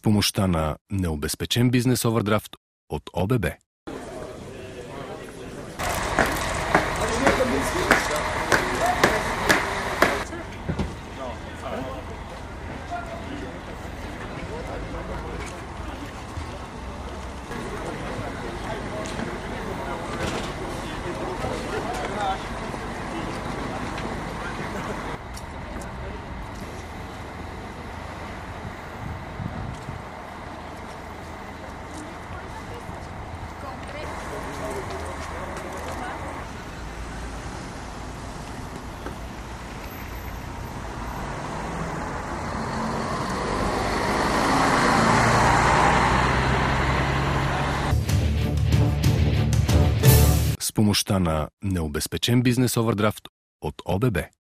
помощта на необезпечен бизнес овърдрафт от ОББ. С помощта на необезпечен бизнес овърдрафт от ОББ.